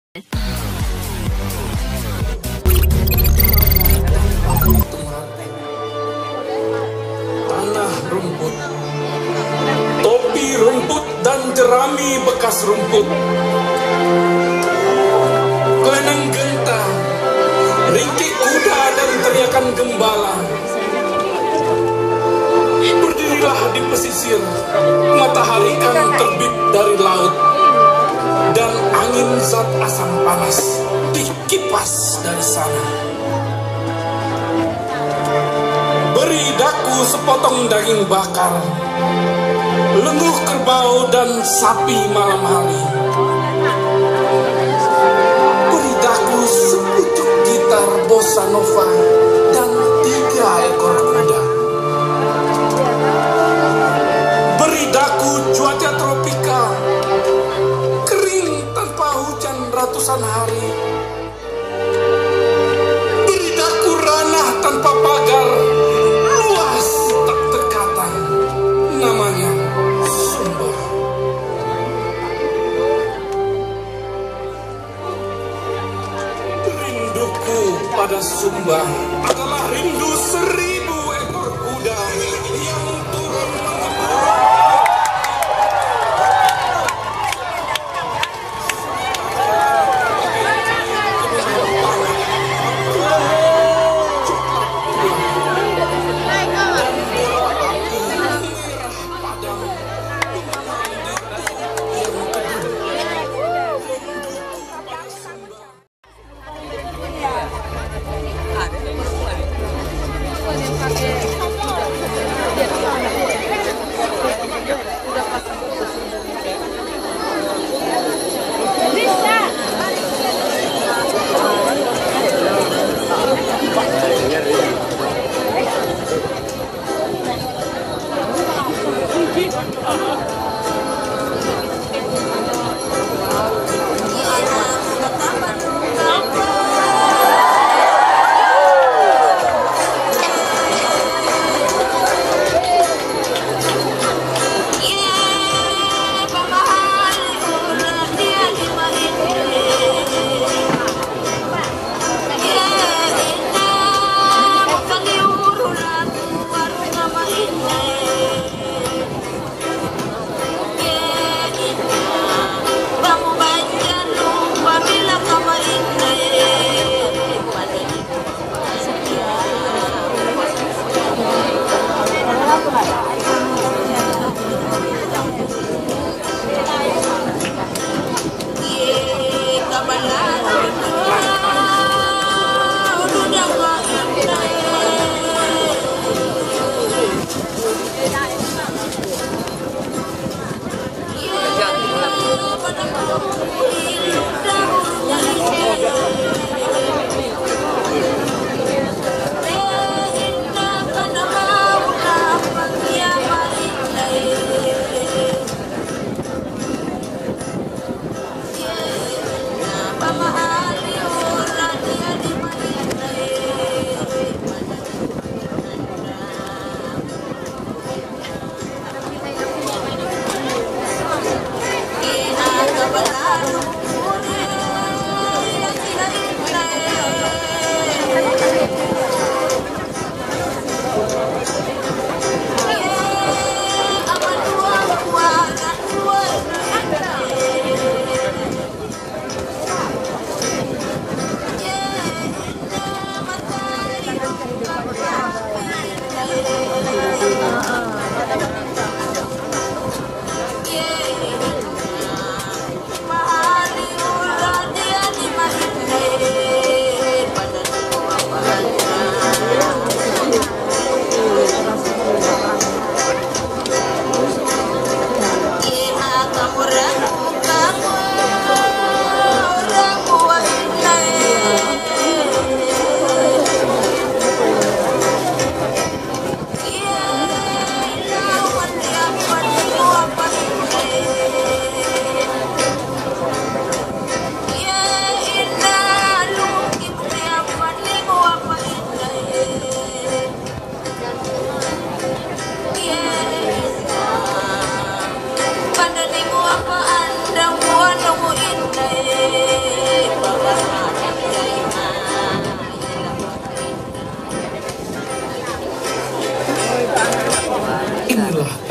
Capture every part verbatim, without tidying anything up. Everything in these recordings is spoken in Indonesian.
Tanah rumput, topi rumput dan jerami bekas rumput, keleneng genta, ringkik kuda dan teriakan gembala. Berdirilah di pesisir, matahari kan terbit dari laut, dan angin zat asam panas dikipas dari sana. Beri daku sepotong daging bakar, lenguh kerbau dan sapi malam hari. Beri daku sepucuk gitar bossa nova dan tiga ekor kuda. Beri daku cuaca tropika, kering tanpa hujan ratusan hari. Beri daku ranah tanpa pagar, luas tak terkata, namanya Sumba. Rinduku pada Sumba adalah rindu seribu ekor kuda yang turun mengebur.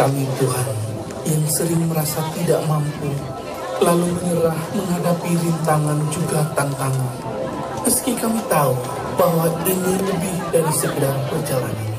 kami Tuhan, yang sering merasa tidak mampu, lalu menyerah menghadapi rintangan juga tantangan. Meski kami tahu bahwa ini lebih dari sekedar perjalanan.